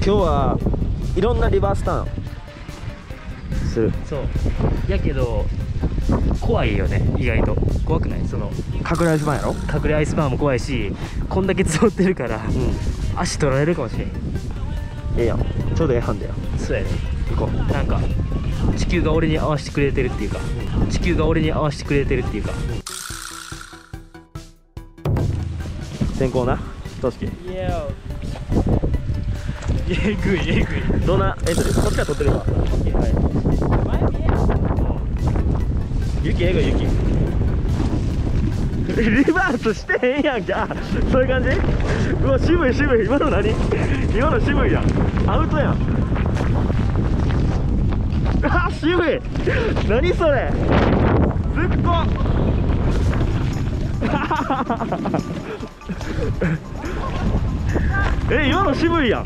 日はいろんなリバースターンする。 そうやけど怖いよね、意外と。怖くない？その隠れアイスバーンやろ。 隠れアイスバーンも怖いし、こんだけ積もってるから足取られるかもしれん。 ええやん、ちょうどええはんだよ。 そうやね。 行こう。 なんか地球が俺に合わせてくれてるっていうか、地球が俺に合わせてくれてるっていうか。 先行な、トシキ。 いやえぐいえぐい。 どんなエントリー？こっちから撮ってるわ。雪えぐい雪。リバースしてへんやんけ。あ、そういう感じ。うわ、渋い渋い。今の何？今の渋いやん。アウトやん。あ、渋い。何それ。ずっこ。え、今の渋いやん。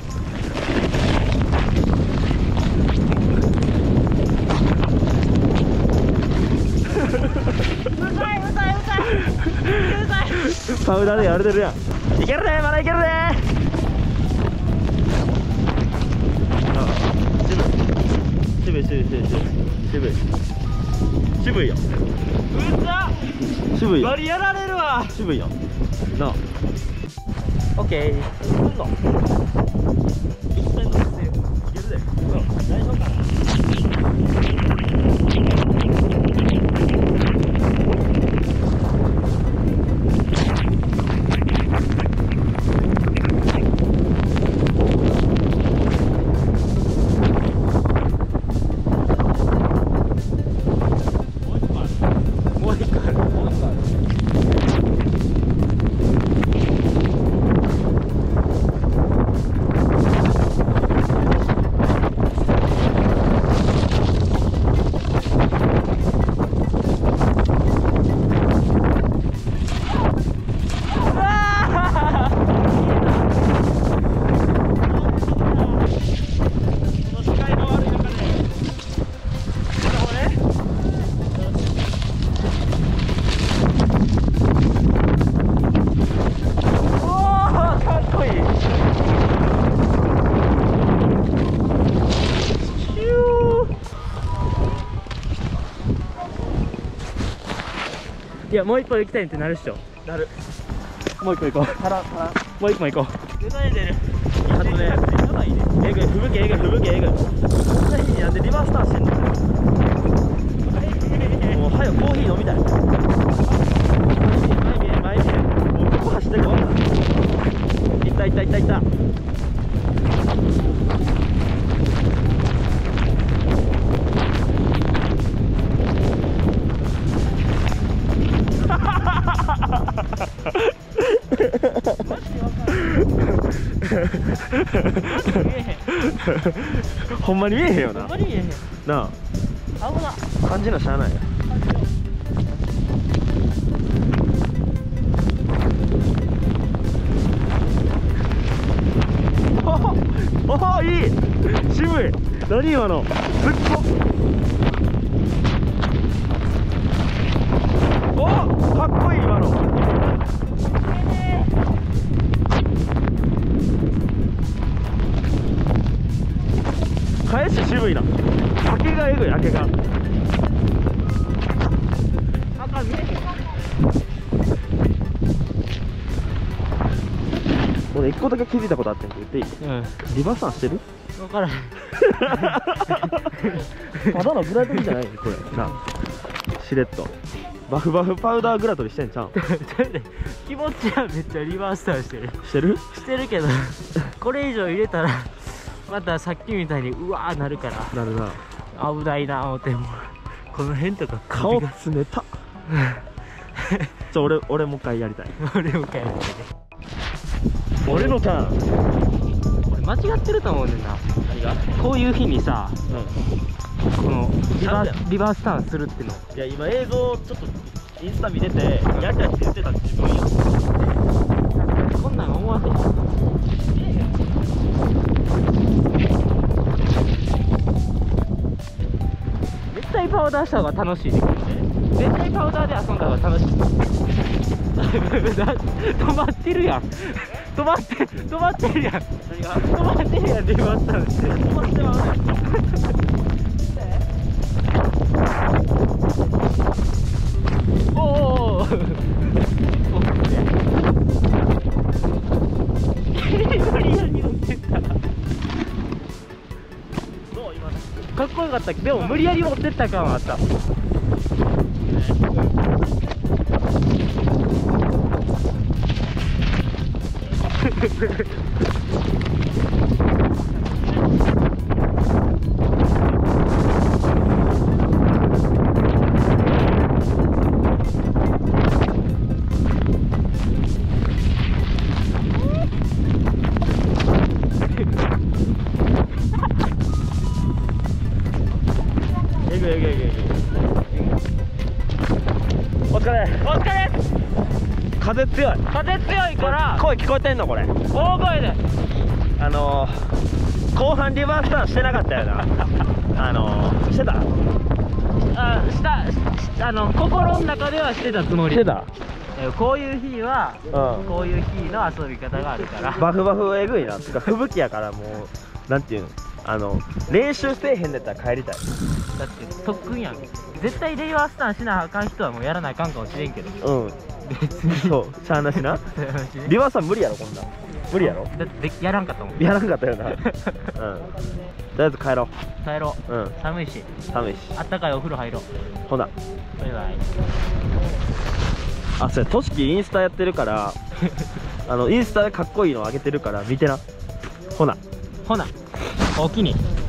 パウダーでやれてるやん。いけるね、まだいけるね。渋い渋い渋い渋い渋い渋いよ。 うざっ、 渋いよ。 バリやられるわ。 渋いよなあ。オッケー。すんの一回乗っていけるで。大丈夫かな。 いや、もう一歩行きたいってなるっしょ。 なる。もう一個行こう。もう一個行こう。 うざいでる。 あとね、えぐい、吹雪えぐい、吹雪えぐい。こんな日になんでリバースターしてんの。もう早くコーヒー飲みたい。前見え前見え。もうここ走ってこう。いったいったいったいった。ほんまに見えへんよな。 ほんまに見えへん。 な危な。 あ、感じのしゃあないや。おお、いい。渋い。何今の。ずっこ。お、かっこいい今の。返し渋いな。明けがえぐい、明けが。 赤見えへん。 俺一個だけ気づいたことあってんけど言っていい？リバースターンしてる？ 分からへん。 ただのグラトリじゃないこれな。しれっとバフバフパウダーグラトリしてんちゃうん？ 気持ちはめっちゃリバースターしてる。 してるけどこれ以上入れたらまたさっきみたいにうわーなるから。 なるな。 危ないな思って。もこの辺とか顔冷た。俺もう一回やりたい。 俺もかやる。 俺のターン。 俺間違ってると思うねんな。 何が？ こういう日にさ、このなんでリバースターンするっての。 いや今映像ちょっとインスタ見ててやりたいって言ってた自分や。 こんなん思わせへん。絶対パウダーした方が楽しいね。絶対パウダーで遊んだ方が楽しい。止まってるやん。 止まってるやん。 何が止まってるやん、リバースタンして。 止まってまうねおお。無理やり乗ってった。 どう今ねかっこよかった。でも無理やり持ってった感はあった。 えぐいえぐいえぐいえぐいお疲れお疲れ。 風強い風強いから声聞こえてんのこれ大声で。 後半リバースターンしてなかったよなしてた心の中ではしてたつもり。 してたこういう日はうんこういう日の遊び方があるから。 バフバフえぐいなつか吹雪やからもうなんていうの練習せえへんだったら帰りたいだって特訓やん。絶対レイバースタンしなあかん人はもうやらなあかんかもしれんけど、 うん別にそうしゃあなしなリバースターン無理やろこんなん無理やろだってやらんかったもん。 やらなかったよなうんとりあえず帰ろ帰ろう。 ううん寒いし寒いしあったかいお風呂入ろう。 ほなバイバイ。 あそれとしきインスタやってるからインスタでかっこいいの上げてるから見てなほなほなおおきに。